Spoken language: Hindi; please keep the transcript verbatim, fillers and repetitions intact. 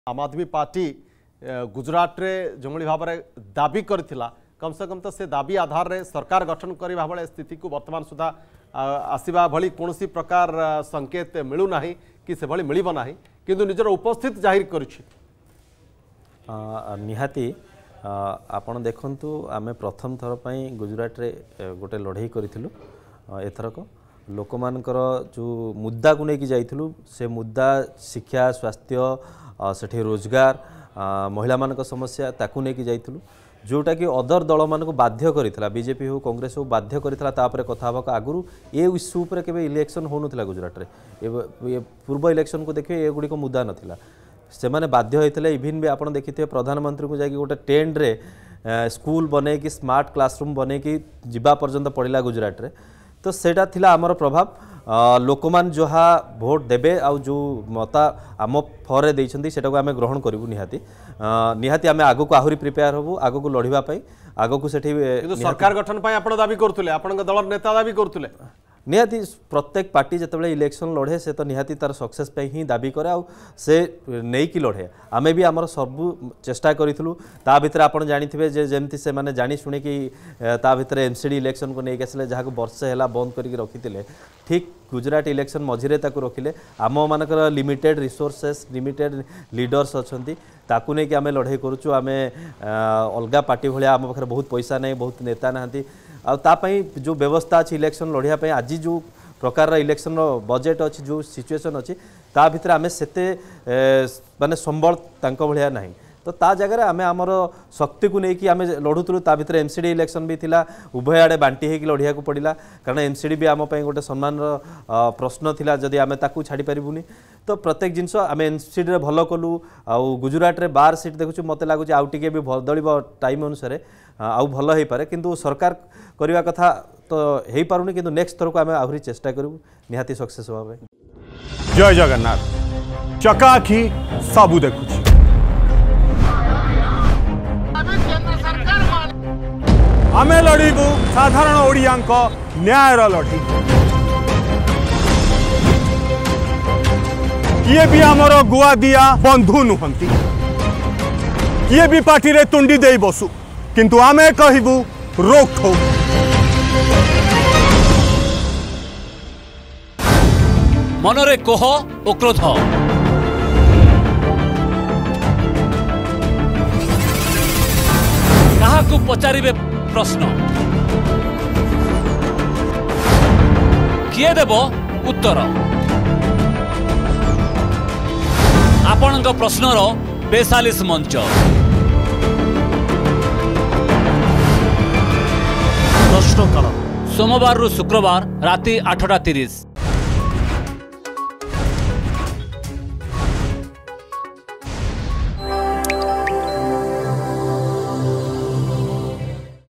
आम आदमी पार्टी गुजरात रे जो भाव में दाबी करथिला कम से कम तो से दाबी आधार रे सरकार गठन करने भाई स्थिति को वर्तमान सुधा आसवा भली कौन प्रकार संकेत मिलूना कि से भली मिल ना किंतु निजर उपस्थित जाहिर करुछि। निहाती आपण देखंतु आमे प्रथम थर पई गुजरात रे गोटे लड़ाई करिथिलु एथरक लोक मानकर जो मुद्दा को लेकिन जाइथिलु से मुद्दा शिक्षा स्वास्थ्य सेठी रोजगार महिला मानक समस्या ताकू लेकिन जाइथिलु जोटा कि अदर दल मान को बाध्य करिथिला बीजेपी हो कांग्रेस हो बाध्य करिथिला तापरे कथा हबक आगुरु ए इश्यू पर केबे इलेक्शन होनुथिला गुजरात रे ए पूर्व इलेक्शन को देखिए ए गुडी को मुद्दा नथिला से माने बाध्य होइथिले इभिन भी आपण देखिथे प्रधानमंत्री को जाकि गोटे टेंट रे स्कूल बने कि स्मार्ट क्लासरूम बने कि जीवा पर्यंत पड़िला गुजरात रे तो सेटा थिला हमर प्रभाव लोक मान जहा भोट देबे आ जो मता आम फरे देइछंती सेटा को आमे ग्रहण करिवु निहाती निहाती आमे आगो को आहुरी प्रिपेयर होबु आगो को लढिबा पई आगो को सेठी सरकार गठन पई आपण दाबी करथुले आपण दलर नेता दाबी करथुले निहाती प्रत्येक पार्टी जिते इलेक्शन लड़े से तो निहाती तार सक्सेस पे ही दाबी करे आ से नहीं कि लड़े आमे भी आमर सबू चेष्टा करूँ ता भितर आप जानी जे जमती से माने जानी शुणी कि ता भितर एमसीडी इलेक्शन को लेकिन आसले जहाँ वर्षे है बंद करके रखी ठीक गुजरात इलेक्शन मझिरे रखिले आम मानकर लिमिटेड रिसोर्सेस लिमिटेड लीडर्स अच्छी ताकू नहीं कि आमे लड़ाई करुचु आमे अलगा पार्टी भाया आम पाखे बहुत पैसा नहीं बहुत नेता नहांती आपाई जो व्यवस्था अच्छी इलेक्शन लड़ाई आज जो प्रकार इलेक्शन बजेट अच्छी जो सिचुएशन अच्छी ता भितर आमे सेते माने संबल तांको भलिया नहीं तो ता जगह आमे आमर शक्ति को लेकिन आमे लड़ुलु ता भितर एमसीडी इलेक्शन भी थिला उभय आड़े बांटी होकर लड़िया को पड़ा कारण एमसीडी भी आम गोटे सम्मान प्रश्न थिला जदि आमे ताकू छाड़ी पारिबुनी तो प्रत्येक जिनस आमे एमसीडी रे भल कलु आउ गुजरात रे बार सीट देखुछु मते लागुछि आउ टिके भी बदलिबो टाइम अनुसार आउ भल हो पारे किंतु सरकार करवा कथा तो हो पारुनी किंतु नेक्स्ट थर को आमे आहुरी चेष्टा करू निहाती सक्सेस होबे। जय जगन्नाथ चकाखी सबू देखुछि आमे लड़ीबू साधारण ओडियांक न्यायर लड़ी किए भी आमर गुआ दिया बंधु नुहंती किए भी पार्टी रे तुंडी दे बसु किंतु आमे कहबू रोक ठोक मनरे कोह और क्रोध काहाकू पचारिबे प्रश्न किए देव उत्तर आपणक प्रश्नर बेसालीस मंच प्रश्नकाल सोमवार रु शुक्रवार राति आठटा तीस।